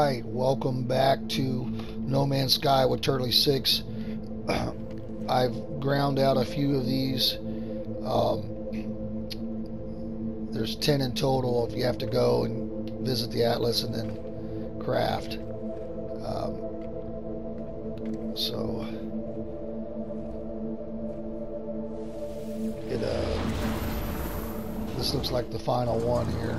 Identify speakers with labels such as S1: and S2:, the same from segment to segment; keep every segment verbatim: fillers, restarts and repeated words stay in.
S1: Alright, welcome back to No Man's Sky with Turtley six. I've ground out a few of these. Um, there's ten in total if you have to go and visit the Atlas and then craft. Um, so, it, uh, this looks like the final one here.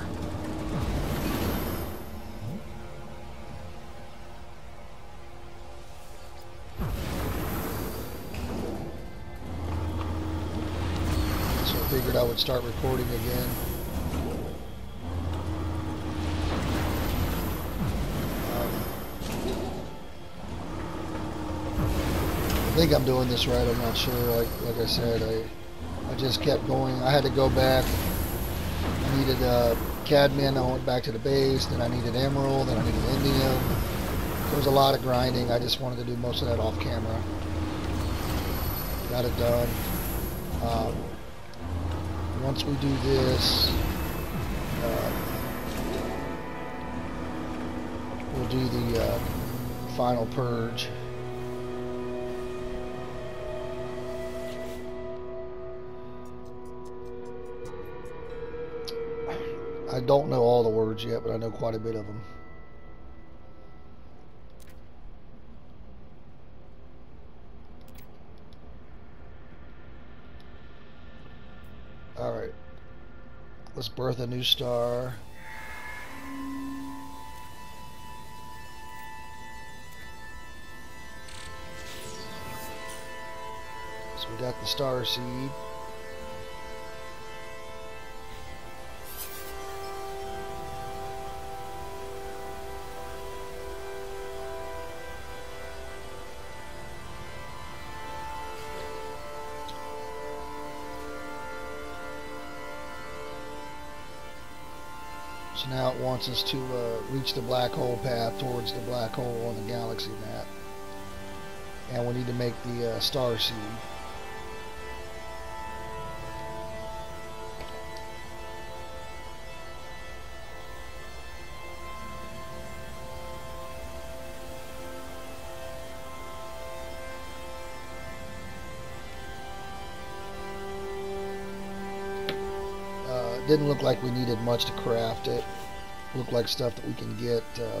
S1: Figured I would start recording again. Um, I think I'm doing this right. I'm not sure. Like, like I said, I I just kept going. I had to go back. I needed uh, cadmium. I went back to the base. Then I needed emerald. Then I needed indium. There was a lot of grinding. I just wanted to do most of that off camera. Got it done. Um, Once we do this, uh, we'll do the uh, final purge. I don't know all the words yet, but I know quite a bit of them. Alright, let's birth a new star. So we got the star seed. So now it wants us to uh, reach the black hole path towards the black hole on the galaxy map. And we need to make the uh, star seed. Didn't look like we needed much to craft it. Looked like stuff that we can get. Um,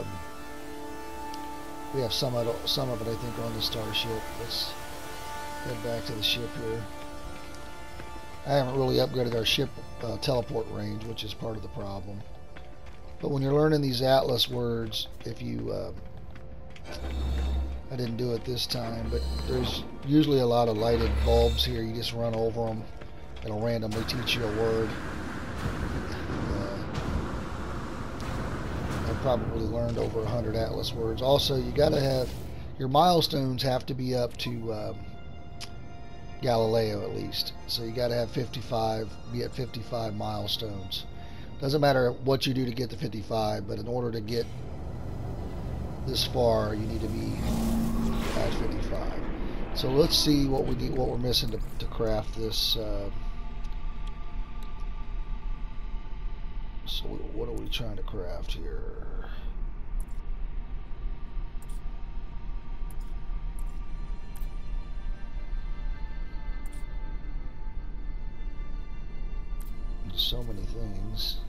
S1: we have some of it, some of it, I think, on the starship. Let's head back to the ship here. I haven't really upgraded our ship uh, teleport range, which is part of the problem. But when you're learning these Atlas words, if you, uh, I didn't do it this time, but there's usually a lot of lighted bulbs here. You just run over them. It'll randomly teach you a word. Probably learned over a hundred Atlas words. Also, you got to have your milestones have to be up to um, Galileo at least. So you got to have fifty-five, be at fifty-five milestones. Doesn't matter what you do to get to fifty-five, but in order to get this far, you need to be at fifty-five. So let's see what we need, what we're missing to, to craft this. Uh, So what are we trying to craft here? So many things.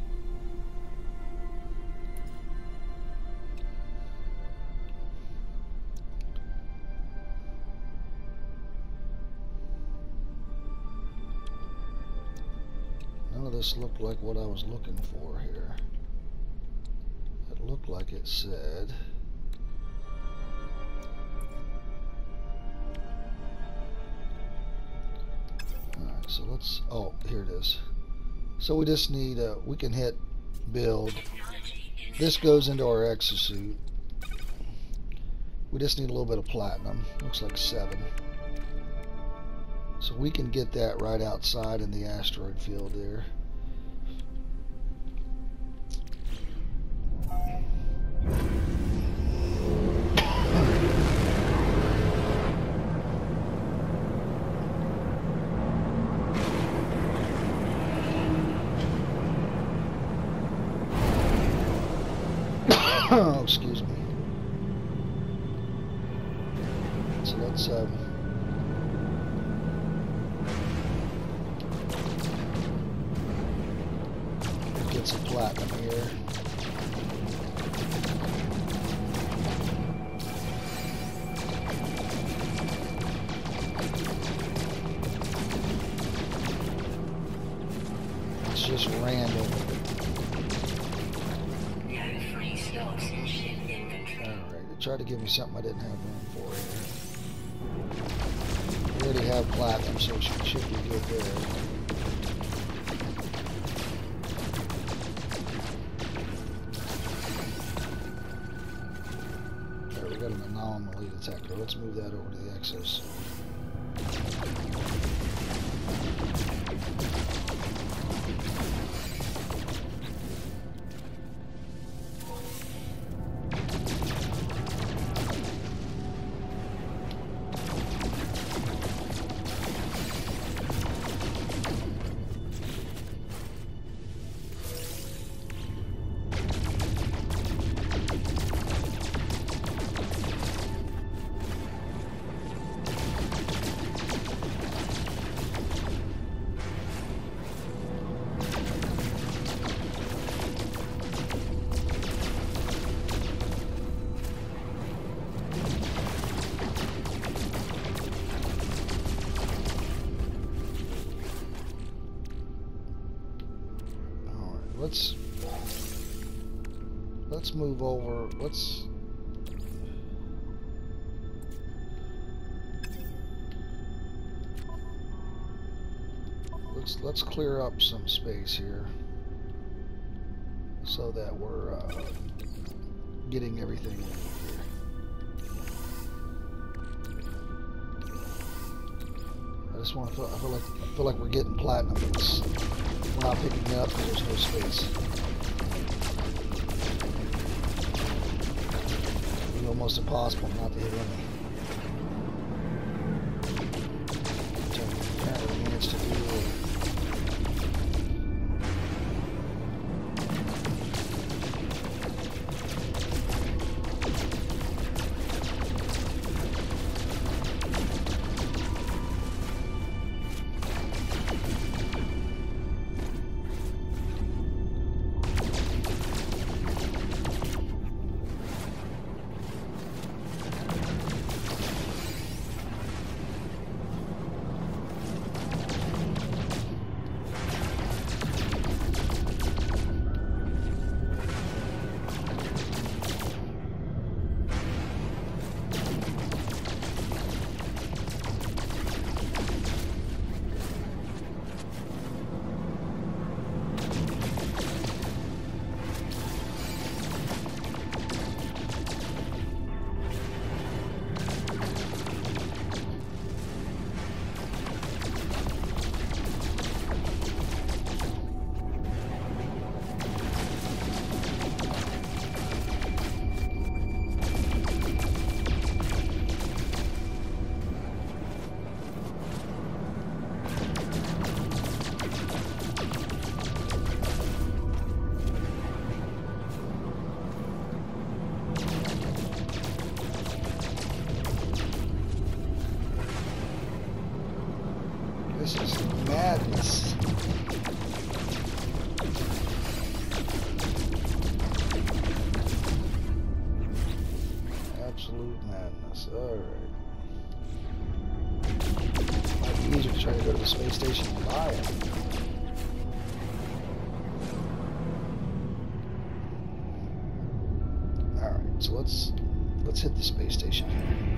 S1: None of this looked like what I was looking for here. It looked like it said alright, so let's oh here it is. So we just need uh, we can hit build. This goes into our exosuit. We just need a little bit of platinum. Looks like seven. So we can get that right outside in the asteroid field there. Oh, excuse me. So let's um, get some platinum here. It's just random. Alright, it tried to give me something I didn't have room for here. We already have platinum, so it should, should be good there. There, we got an anomaly detector. Let's move that over to the exosuit. Let's let's move over. Let's let's let's clear up some space here so that we're uh, getting everything in here. I just want to feel. I feel like I feel like we're getting platinum. It's, we're not picking it up because there's no space. It's almost impossible not to hit any. Which I apparently managed to do. This is madness. Absolute madness. Alright. Might be easier to try to go to the space station and buy it. Alright, so let's let's hit the space station.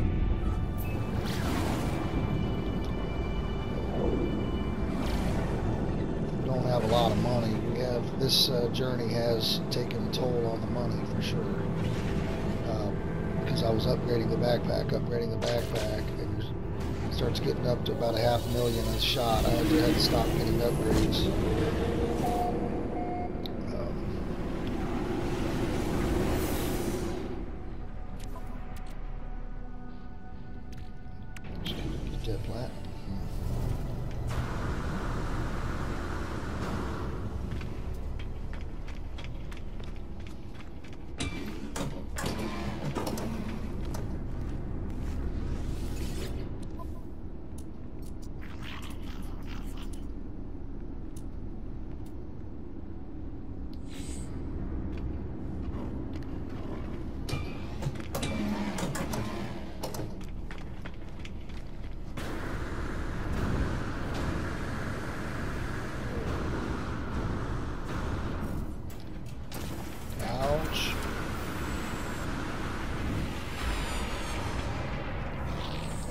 S1: Don't have a lot of money. We have this uh, journey has taken a toll on the money for sure. Uh, because I was upgrading the backpack, upgrading the backpack, and it starts getting up to about a half million a shot. I had to, had to stop getting upgrades. Um, get that platinum.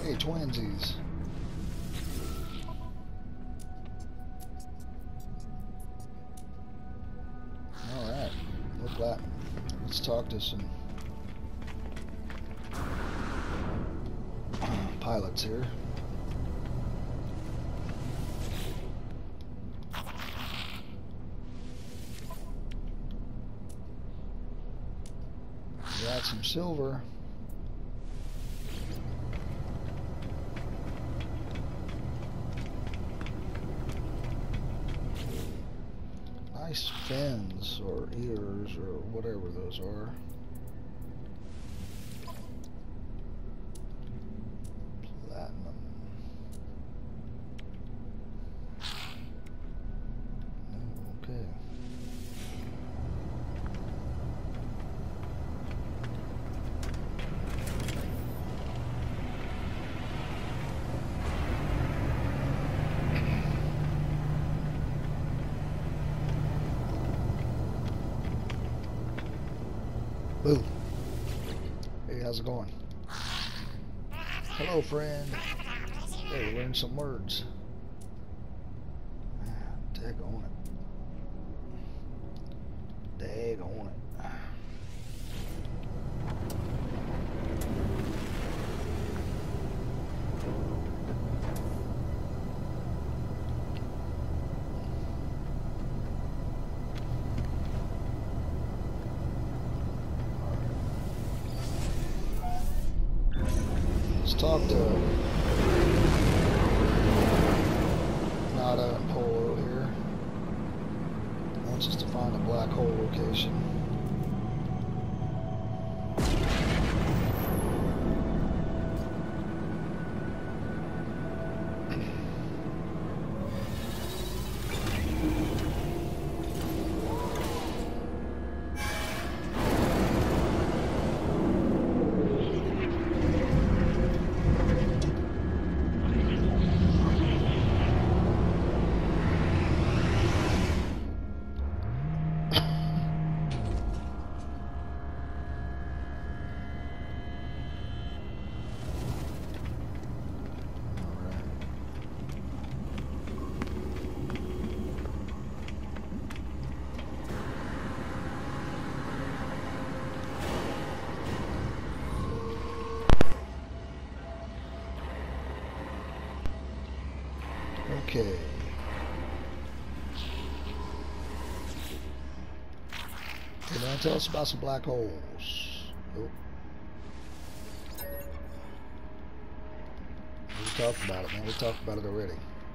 S1: Hey, twinsies. Alright. Look that. Let's talk to some pilots here. Got some silver. Nice fins or ears or whatever those are. Platinum. Oh, okay. Boo. Hey, how's it going? Hello, friend. Hey, learn some words. Daggone it. Daggone it. Let's talk to Nada and Polo here. He wants us to find a black hole location. Okay. Okay, now tell us about some black holes. Nope. We talked about it, man. We talked about it already.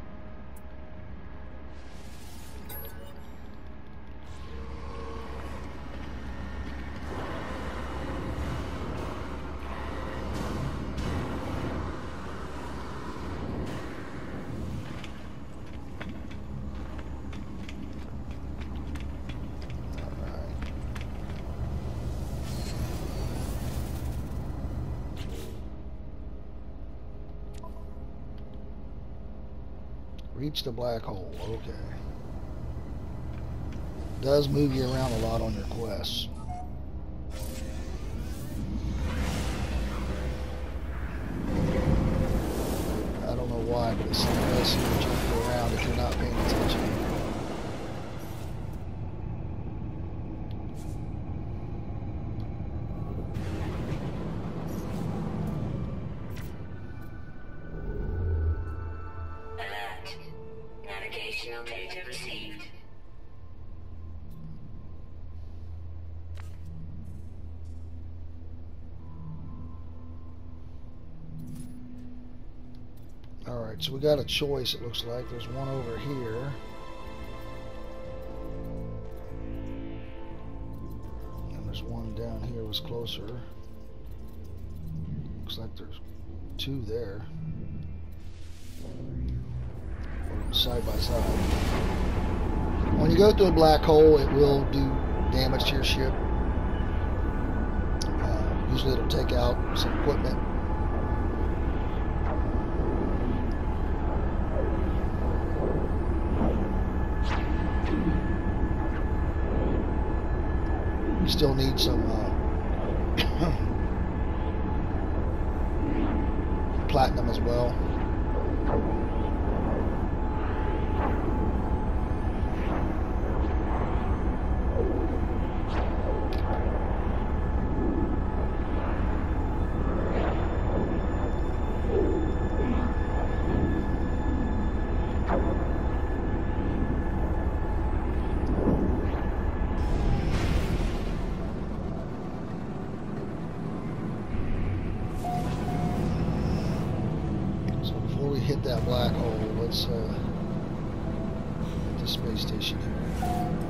S1: Reach the black hole. Okay. Does move you around a lot on your quests. I don't know why, but it seems to jump you around if you're not paying attention.
S2: Navigational data received.
S1: Alright, so we got a choice, it looks like. There's one over here. And there's one down here was closer. Looks like there's two there. Side by side. When you go through a black hole, it will do damage to your ship. Uh, usually it'll take out some equipment. You still need some uh, platinum as well. Hit that black hole. Let's uh, hit the space station here.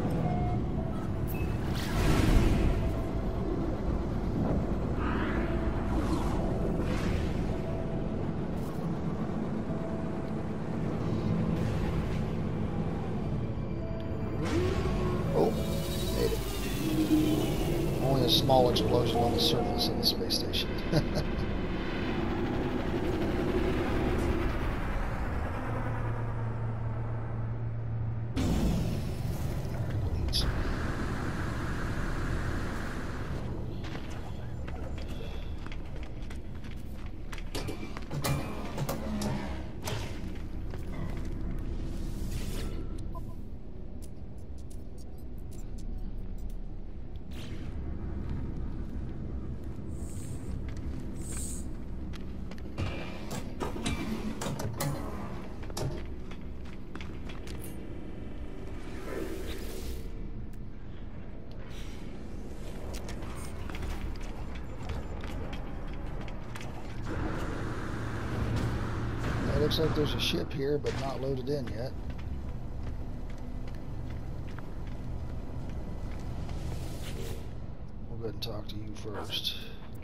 S1: Oh, made it. Only a small explosion on the surface of the space station. Looks like there's a ship here, but not loaded in yet. We'll go ahead and talk to you first.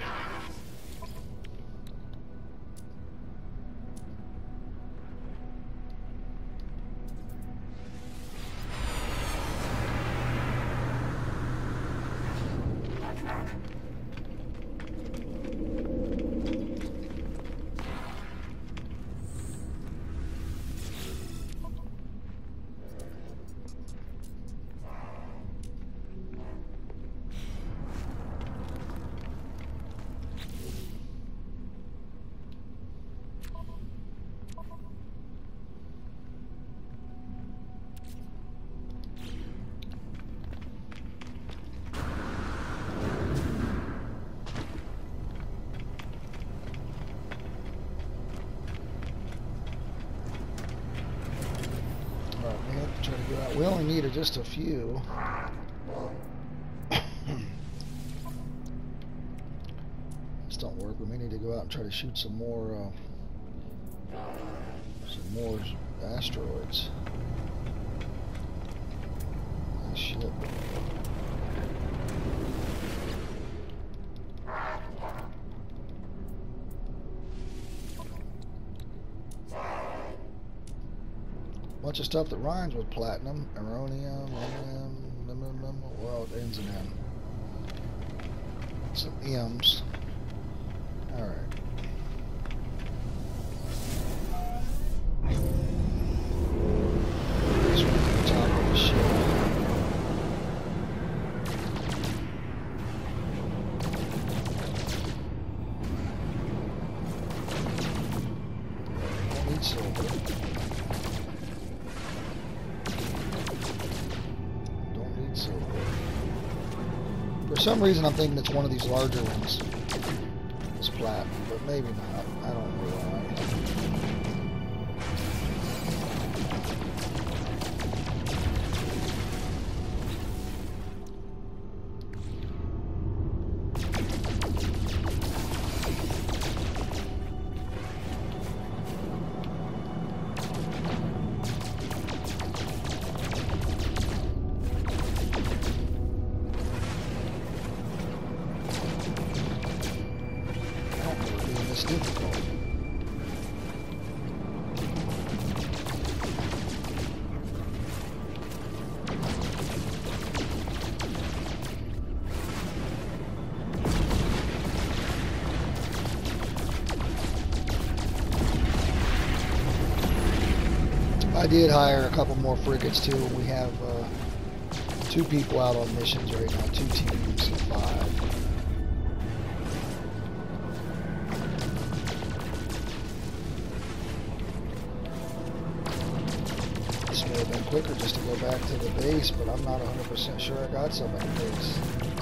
S1: Try to go out. We only needed just a few. This don't work. We may need to go out and try to shoot some more, uh, some more asteroids. Nice ship. Bunch of stuff that rhymes with platinum, ammonium, aluminum, well, it ends in M. Some M's. Alright. This one at the top of the ship. Don't need silver. For some reason, I'm thinking it's one of these larger ones. It's platinum, but maybe not. I don't know why. It's difficult. I did hire a couple more frigates too. We have uh, two people out on missions right now, two teams of five. have been quicker just to go back to the base, but I'm not one hundred percent sure I got some at the base.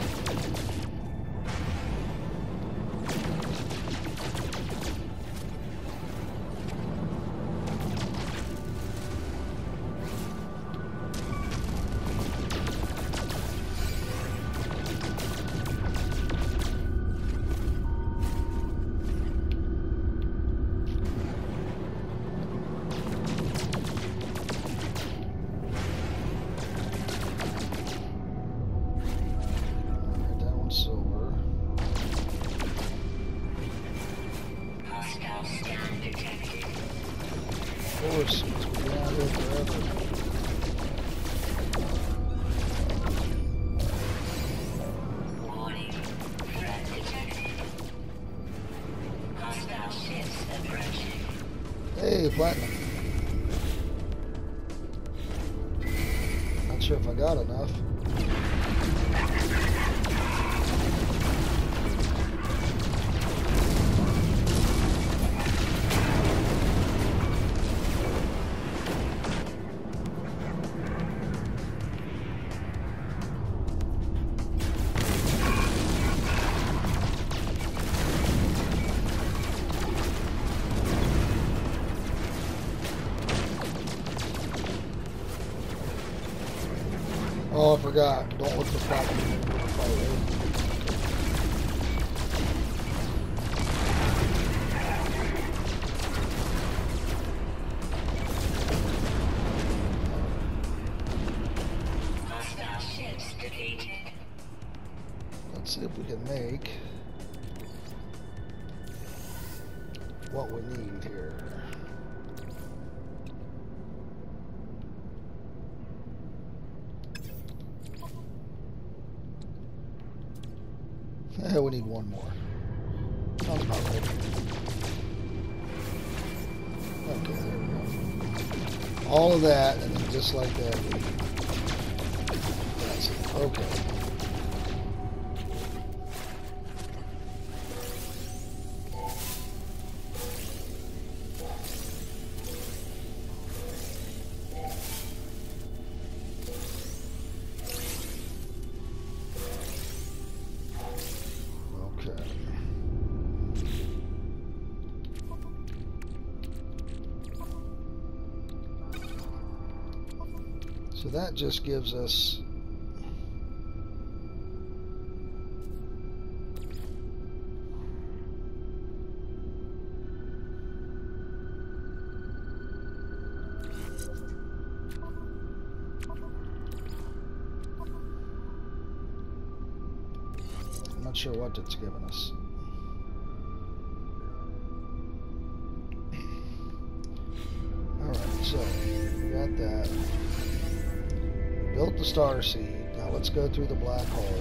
S1: Hey, platinum. Not sure if I got enough. Oh, I forgot. Don't look for platinum in the fight, right? Let's see if we can make what we need here. Eh, we need one more. Sounds about right. Okay, there we go. All of that, and then just like that, that's it. Okay. So that just gives us I'm not sure what it's given us. Alright, so we got that. Built the star seed. Now let's go through the black hole.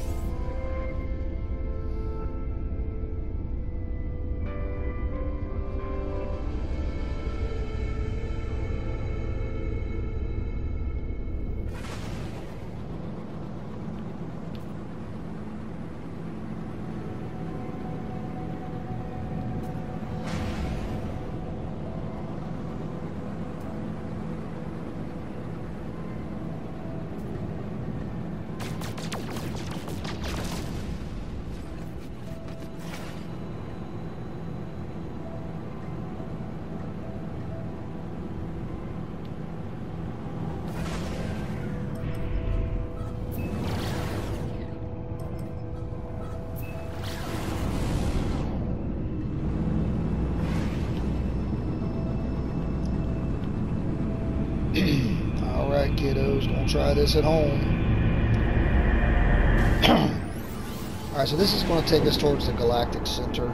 S1: Alright, kiddos, don't try this at home. Alright, so this is going to take us towards the galactic center.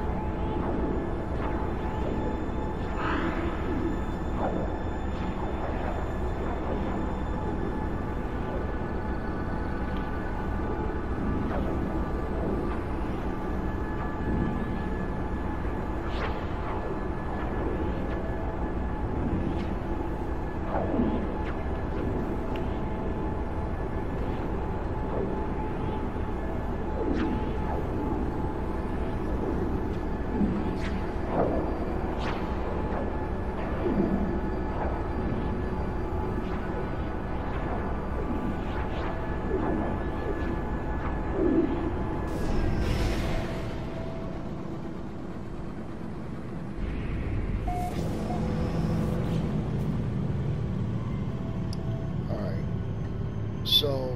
S1: So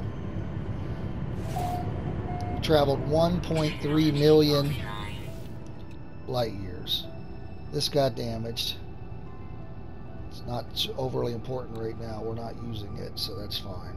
S1: we traveled one point three million light years. This got damaged. It's not overly important right now. We're not using it, so that's fine.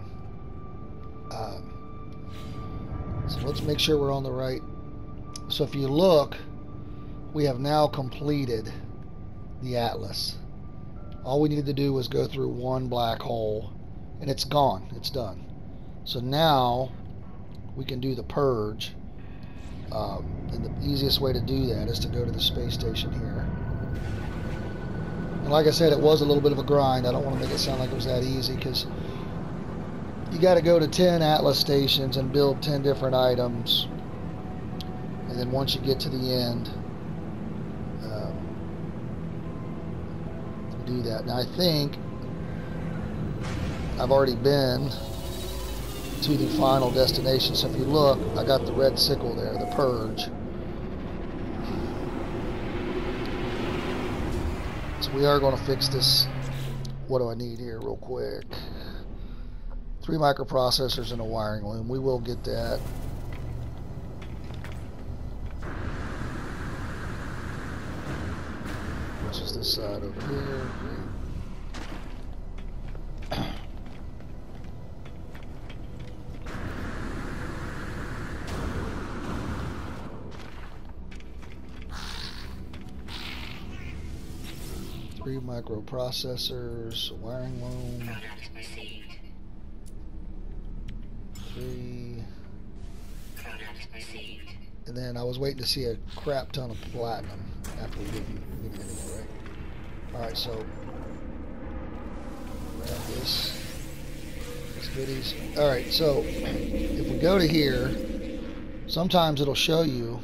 S1: Um, so let's make sure we're on the right. So if you look, we have now completed the Atlas. All we needed to do was go through one black hole, and it's gone. It's done. So now we can do the purge. Um, and the easiest way to do that is to go to the space station here. And like I said, it was a little bit of a grind. I don't want to make it sound like it was that easy, because you got to go to ten Atlas stations and build ten different items. And then once you get to the end, um, do that. Now I think I've already been to the final destination. So if you look, I got the red sickle there, the purge. So we are going to fix this. What do I need here real quick? Three microprocessors and a wiring loom. We will get that. Which is this side over here. Three microprocessors, a wiring loom.
S2: Product received.
S1: Three.
S2: Product received.
S1: And then I was waiting to see a crap ton of platinum after we didn't we didn't get it, right? Alright, so grab this. This goodies. Alright, so if we go to here, sometimes it'll show you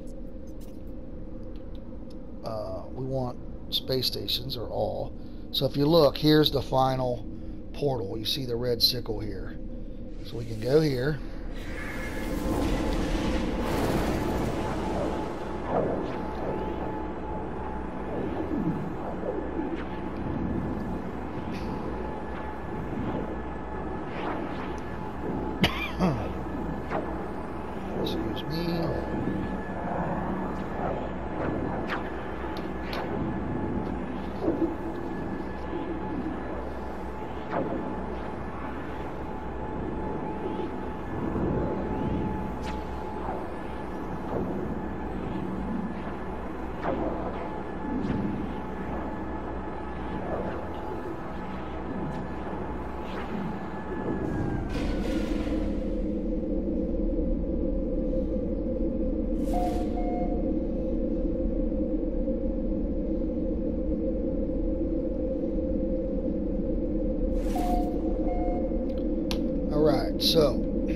S1: uh, we want space stations, or all. So if you look, here's the final portal. You see the red sickle here. So we can go here. Excuse me. So,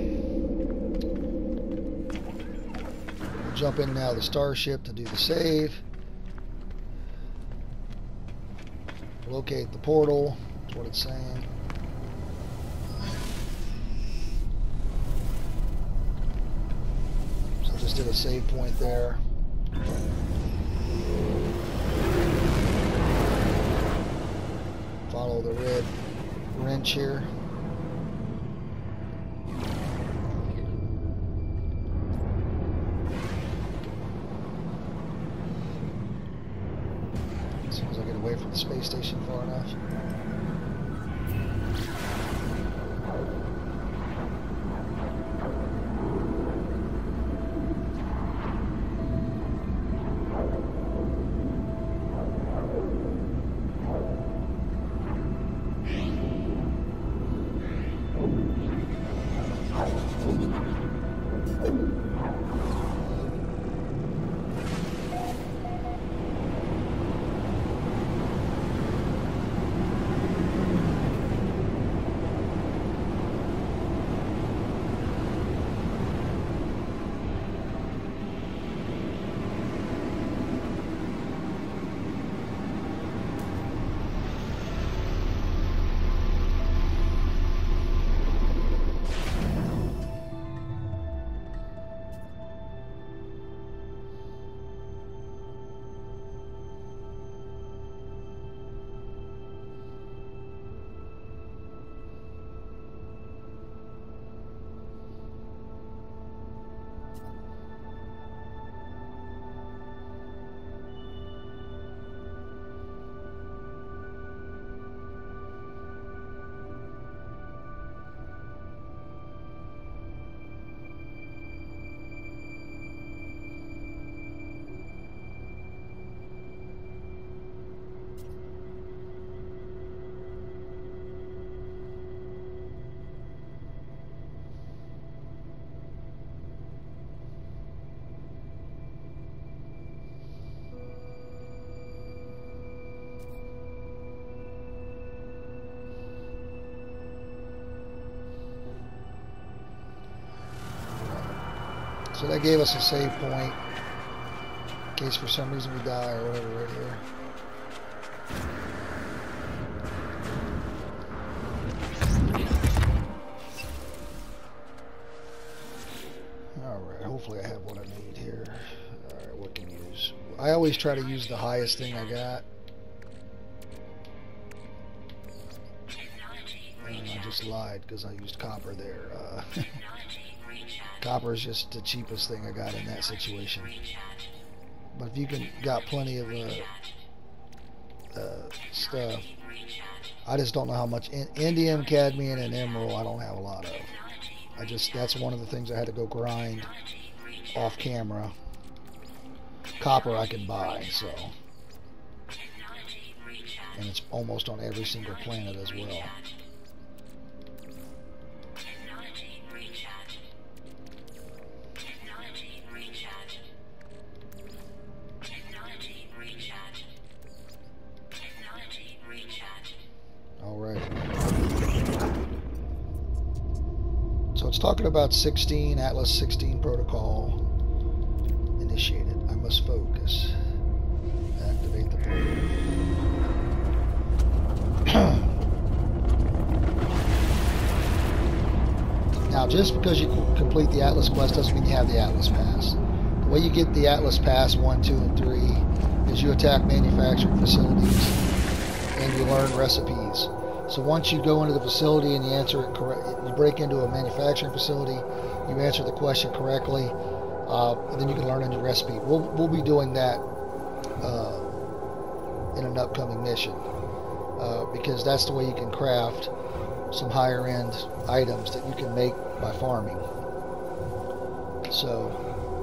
S1: we'll jump in and out of the starship to do the save. Locate the portal, that's what it's saying. So I just did a save point there. Follow the red wrench here. As soon as I get away from the space station far enough. So that gave us a save point in case for some reason we die or whatever right here. Alright, hopefully I have what I need here. Alright, what can I use? I always try to use the highest thing I got. And I just lied because I used copper there. Uh, copper is just the cheapest thing I got in that situation. But if you can got plenty of uh, uh, stuff, I just don't know how much in, indium, cadmium, and emerald I don't have a lot of. I just that's one of the things I had to go grind off camera. Copper I can buy, so, and it's almost on every single planet as well. So it's talking about sixteen, Atlas sixteen protocol initiated. I must focus. Activate the program. Now, just because you complete the Atlas quest doesn't mean you have the Atlas Pass. The way you get the Atlas Pass one, two, and three is you attack manufacturing facilities and you learn recipes. So once you go into the facility and you answer it correct, you break into a manufacturing facility, you answer the question correctly, uh, and then you can learn a new recipe. We'll we'll be doing that uh, in an upcoming mission uh, because that's the way you can craft some higher end items that you can make by farming. So.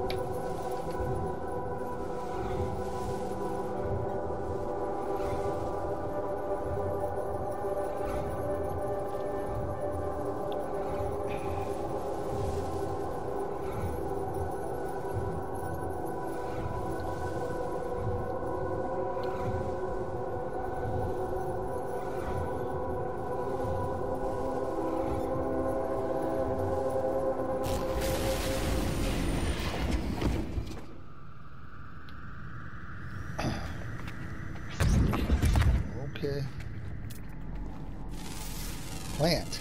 S1: Okay. Plant.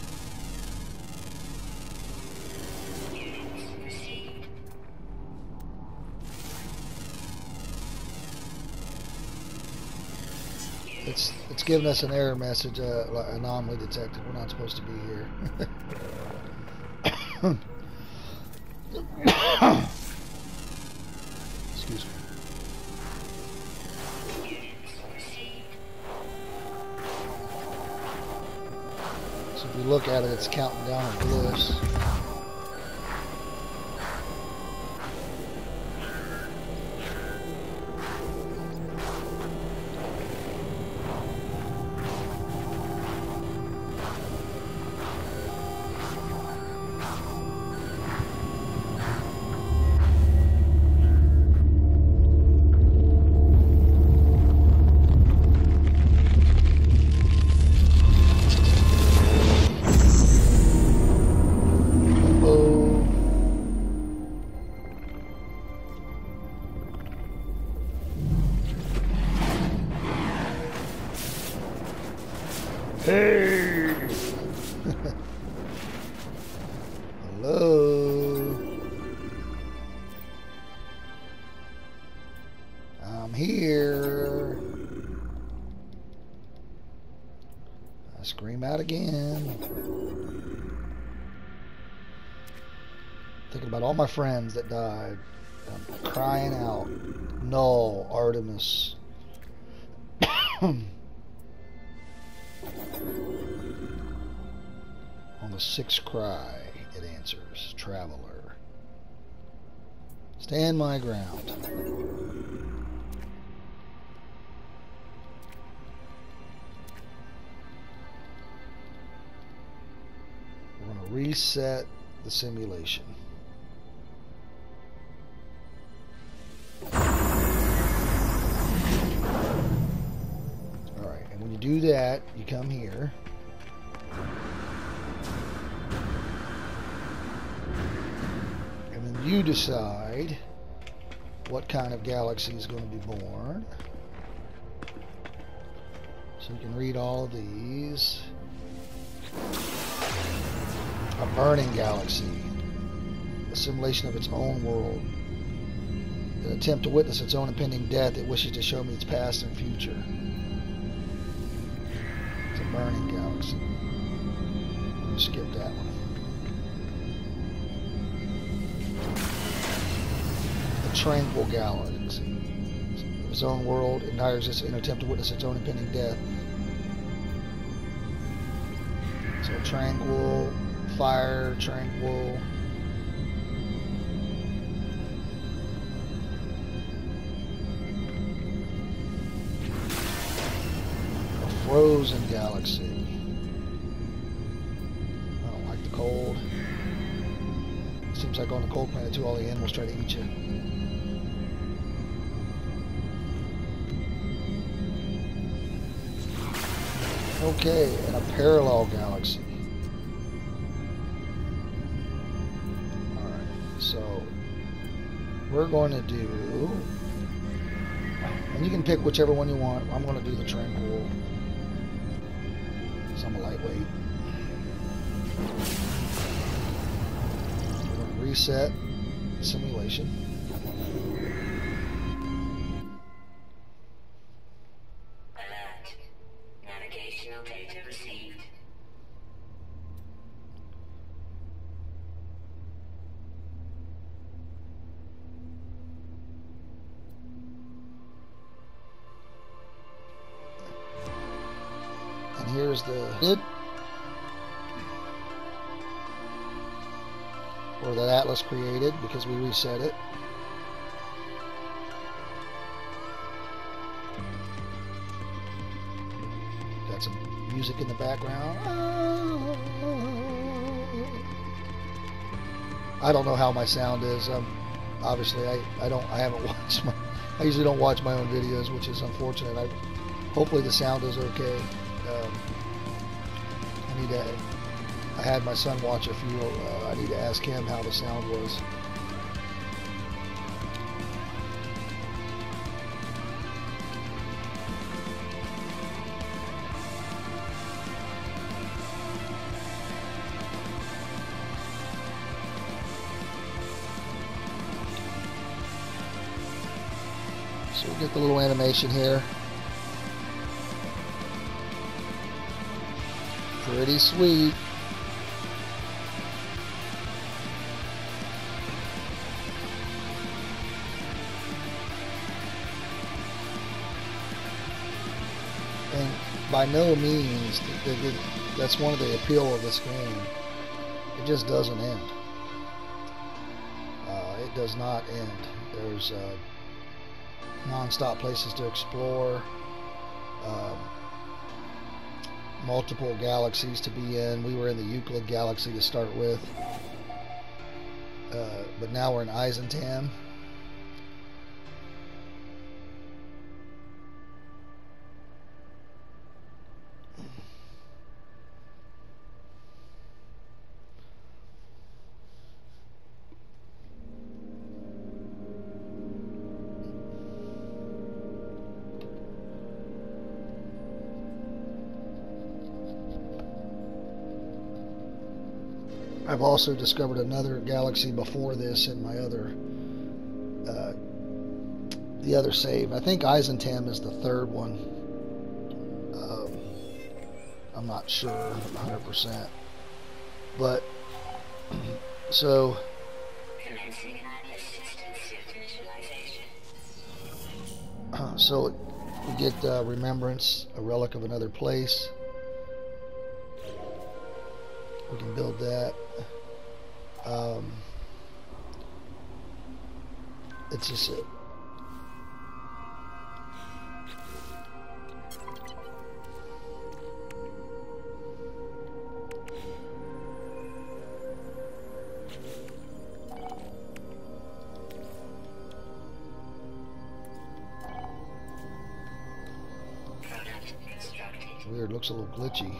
S1: It's it's giving us an error message, uh, anomaly detected. We're not supposed to be here. Excuse me. So if you look at it, it's counting down on glyphs. Hey! Hello? I'm here. I scream out again. Thinking about all my friends that died. I'm crying out. Null, Artemis. On the sixth cry, it answers, Traveler. Stand my ground. We're going to reset the simulation. Alright, and when you do that, you come here. you decide what kind of galaxy is going to be born. So you can read all of these. A burning galaxy. A simulation of its own world. An attempt to witness its own impending death. It wishes to show me its past and future. It's a burning galaxy. I'm going to skip that one. A tranquil galaxy. Its own world. Entire existence in an attempt to witness its own impending death. So tranquil, fire, tranquil. Frozen galaxy. I don't like the cold. Seems like on the cold planet too, all the animals try to eat you. Okay, and a parallel galaxy. Alright, so we're going to do, and you can pick whichever one you want. I'm going to do the tranquil. I'm a lightweight. We're going to reset the simulation.
S2: Alert. Navigational data received.
S1: And here's the It or that Atlas created because we reset it. Got some music in the background. I don't know how my sound is. Um, obviously, I, I don't I haven't watched my I usually don't watch my own videos, which is unfortunate. I hopefully the sound is okay. Um, I need to. I had my son watch a few. Uh, I need to ask him how the sound was. So we'll get the little animation here. Pretty sweet. And by no means, th th that's one of the appeal of this game. It just doesn't end. Uh, it does not end. There's uh, non-stop places to explore. Um, multiple galaxies to be in. We were in the Euclid galaxy to start with, uh, but now we're in Eisentam. I've also discovered another galaxy before this in my other, uh, the other save. I think Eisentam is the third one. Um, I'm not sure one hundred percent. But, so...
S2: Commencing Atlas system shift visualization.
S1: Uh, so we get uh, Remembrance, a relic of another place. We can build that. Um, it's just a,
S2: Product constructed.
S1: weird, looks a little glitchy.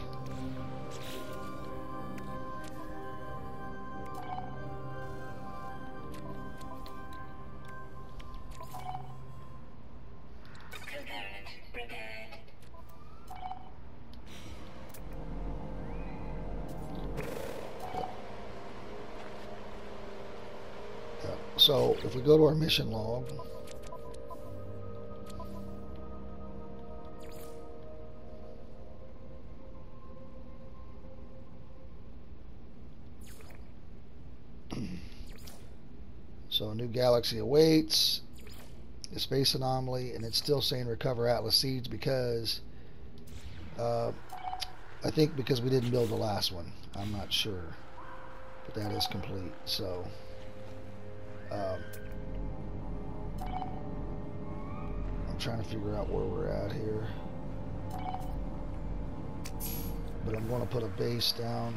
S2: Prepared.
S1: Yeah. So if we go to our mission log, so a new galaxy awaits, a space anomaly, and it's still saying recover Atlas seeds because uh, I think because we didn't build the last one. I'm not sure, but that is complete. So um, I'm trying to figure out where we're at here, but I'm going to put a base down.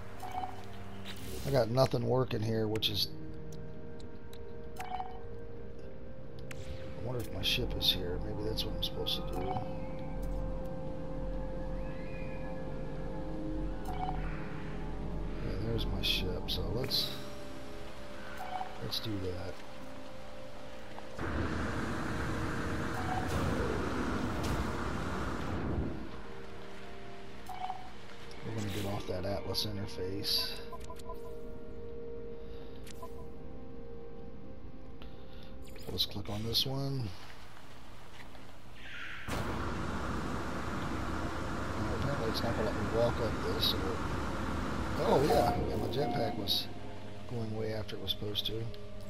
S1: I got nothing working here, which is, I wonder if my ship is here. Maybe that's what I'm supposed to do. Yeah, there's my ship. So let's let's do that. We're going to get off that Atlas interface. Let's click on this one. Now, apparently it's not going to let me walk up this. So oh yeah, yeah, my jetpack was going way after it was supposed to.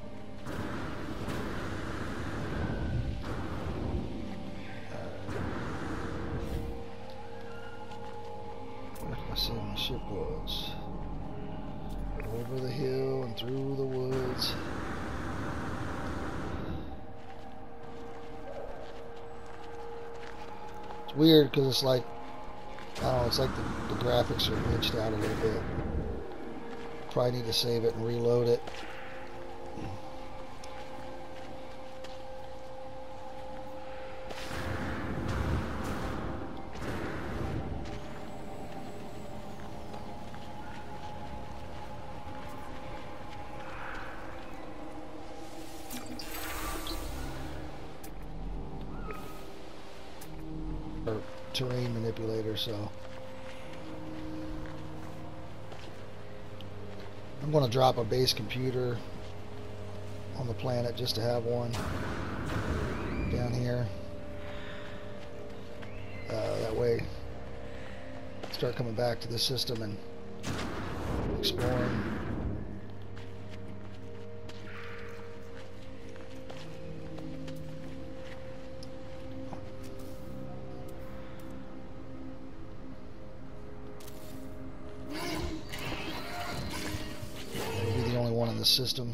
S1: Where did I say my ship was? Over the hill and through the woods. It's weird because it's like, I don't know, it's like the, the graphics are glitched out a little bit. Probably need to save it and reload it. Terrain manipulator, so I'm going to drop a base computer on the planet just to have one down here. Uh, that way, start coming back to the system and exploring. The system.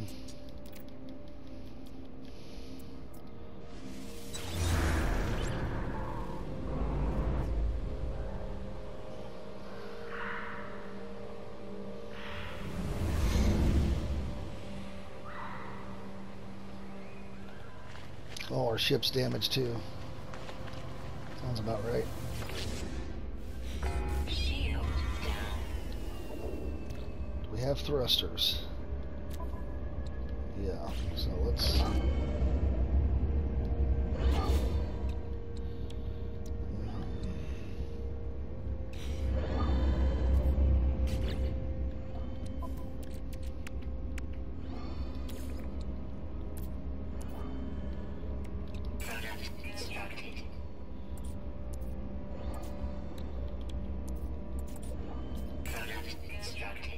S1: Oh, our ship's damaged too. Sounds about right.
S2: Shield down.
S1: We have thrusters. Yeah, so let's
S2: Product constructed. Product constructed.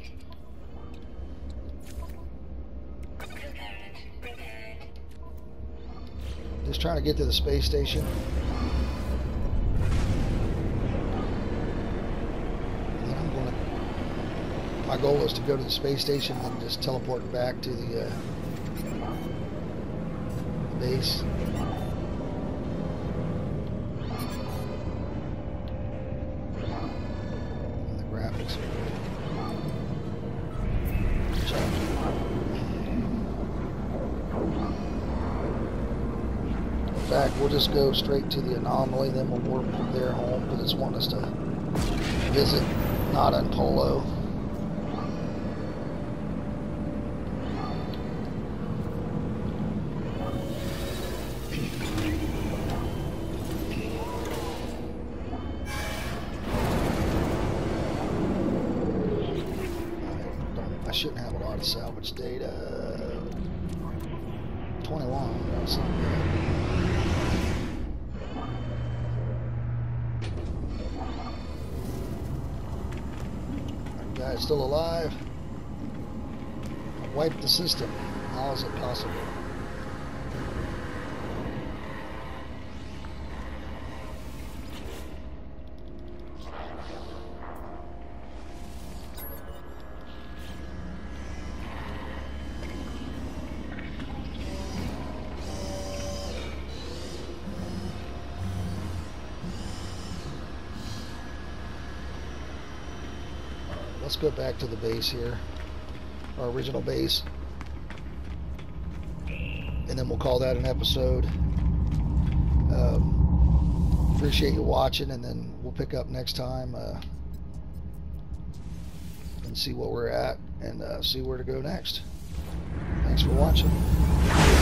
S1: just trying to get to the space station. And then I'm going to, my goal is to go to the space station and just teleport back to the uh, base. And the graphics are good. In fact, we'll just go straight to the anomaly, then we'll warp from there home because it's wanting us to visit Nada and Polo. Not salvage data. twenty-one. That's not bad. That guy's still alive. I wiped the system. How is it possible? Let's go back to the base here, our original base, and then we'll call that an episode. Um, appreciate you watching, and then we'll pick up next time uh, and see what we're at and uh, see where to go next. Thanks for watching.